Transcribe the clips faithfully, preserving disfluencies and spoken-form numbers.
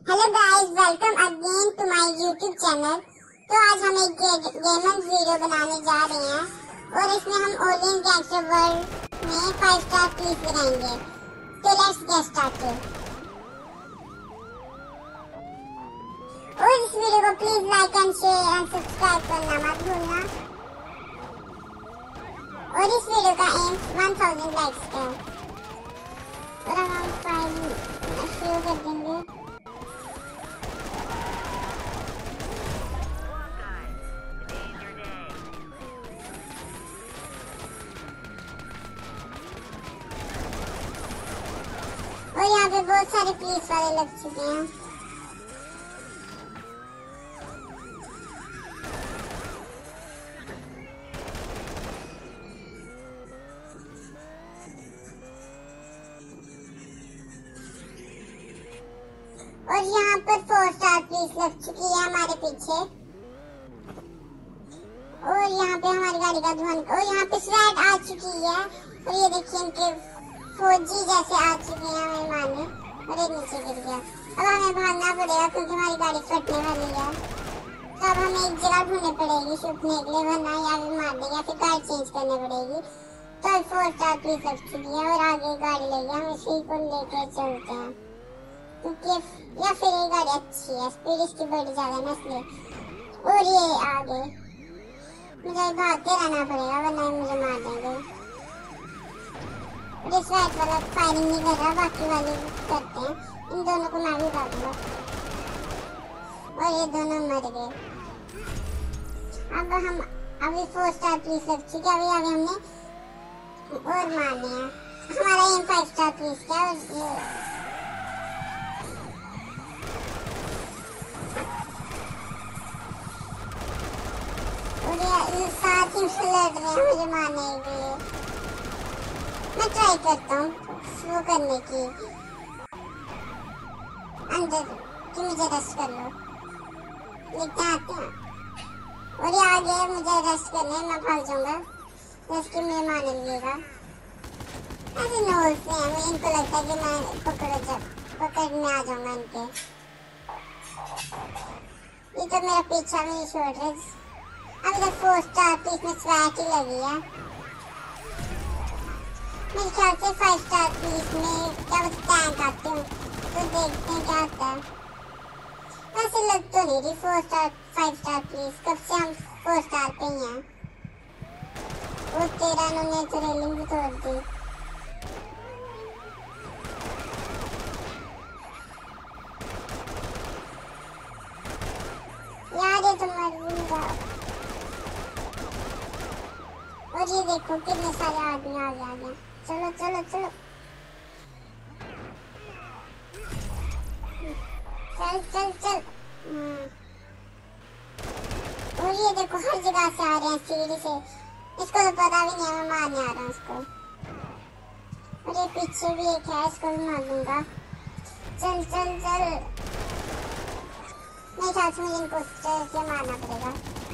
Hello guys, welcome again to my YouTube channel. तो आज हम एक गेमर्स वीडियो बनाने जा रहे हैं और इसमें हम ओलियन गैंगस्टर वर्ल्ड में फाइव स्टार प्लीज बनाएंगे। तो लेट्स गेट स्टार्टेड। और इस वीडियो को please like and share and subscribe करना मत भूलना। और इस वीडियो का एम वन थाउजेंड लाइक्स का और हम फाइव शुरू कर देंगे। और यहाँ पे बहुत सारे पुलिस वाले लग चुके हैं। और यहाँ पर फोर स्टार पुलिस लग चुकी है हमारे पीछे। और यहाँ पे हमारी गाड़ी का धुआं और यहाँ पे स्वैट आ चुकी है। और ये देखिए इनके फौजी जैसे आ चुके हैं हमें मारने। और एक नीचे गिर गया। अब हमें भागना पड़ेगा क्योंकि हमारी गाड़ी फटने वाली है। तो अब हमें एक जगह ढूंढनी पड़ेगी छुपने के लिए, वरना या भी मार देगा, फिर गाड़ी चेंज करनी पड़ेगी। तो फोर स्टार पुलिस लग चुकी है और आगे गाड़ी लेगी, हम इसी को लेके चलते हैं क्योंकि या फिर ये गाड़ी अच्छी है, स्पीड इसकी बड़ी ज्यादा है इसलिए। और ये आगे मुझे भागते रहना पड़ेगा वरना मुझे मार देंगे। इस वाइट वाला फायरिंग नहीं कर रहा, बाकी वाले करते हैं। इन दोनों को मैं भी काटूंगा और ये दोनों मर गए। अब हम अभी फोर स्टार पुलिस लग चुकी है। अभी अभी हमने और मारने हैं। हमारा एम फाइव स्टार पुलिस का और ये साथ ही से लड़ रहे हैं मुझे मारने के लिए। मैं ट्राई करता हूँ वो करने की अंदर कि मुझे रश कर लो, लेकिन आते हैं और ये आगे मुझे रश करने, मैं भाग जाऊंगा रश के मुझे मारने लगेगा। ऐसे नोल्स हैं, मैं इनको लगता है कि मैं पकड़ जा पकड़ में आ जाऊंगा इनके। ये तो मेरा पीछा भी नहीं छोड़ रहे। अभी तक फोर स्टार पुलिस में स्वैट ही लगी है। मेरे ख्याल से फाइव स्टार पुलिस में क्या बस टैंक आते हैं, तो देखते हैं क्या आता है। वैसे लग तो नहीं रही four star five star police, कब से हम फोर स्टार पे ही हैं। वो तेरह उन्होंने तो रेलिंग भी तोड़ दी। यार ये तो मर भी नहीं रहा। और ये देखो कितने सारे आदमी आ गए। चलो चलो चलो चल चल चल। और ये देखो हर जगह से आ रहे हैं सीढ़ी से। इसको तो पता भी नहीं है मैं मारने आ रहा हूँ इसको। और ये पीछे भी एक है, इसको भी मार दूंगा। चल चल चल। मेरे ख्याल से मुझे इनको से मारना पड़ेगा।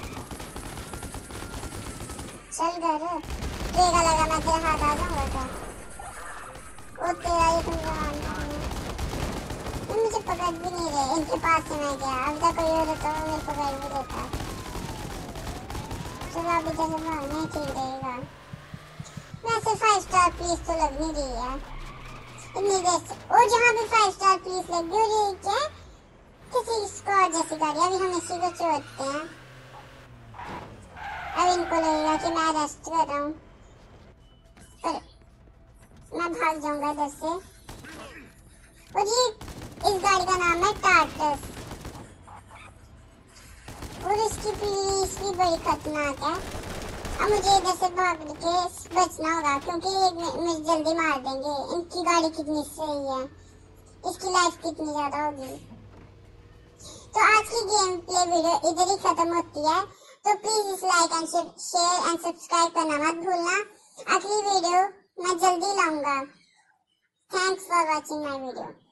चल घर तेरा लगा मैं तेरे हाथ आ जाऊंगा क्या? ओ तेरा ये तुम जानना तुम मुझे पकड़ भी नहीं रहे। इनके पास से मैं गया, अब तक कोई और होता तो मेरे पकड़ भी देता। चलो अभी जैसे भागना ही ठीक रहेगा। वैसे फाइव स्टार पुलिस तो लग नहीं रही है इतनी देर से। और जहाँ भी फाइव स्टार पुलिस लगी हो रही है किसी स्क्वाड जैसी गाड़ी। अभी हम इसी को छोड़ते हैं। अब इनको लगेगा कि मैं अरेस्ट कर रहा हूँ, पर मैं भाग जाऊंगा इधर से। और ये इस गाड़ी का नाम है टार्टस और इसकी पुलिस भी बड़ी खतरनाक है। अब मुझे इधर से भाग के बचना होगा क्योंकि ये मुझे जल्दी मार देंगे। इनकी गाड़ी कितनी सही है, इसकी लाइफ कितनी ज्यादा होगी। तो आज की गेम प्ले वीडियो इधर ही खत्म होती है। तो प्लीज इस like and share and subscribe करना मत भूलना। अगली वीडियो मैं जल्दी लाऊंगा। Thanks for watching my video.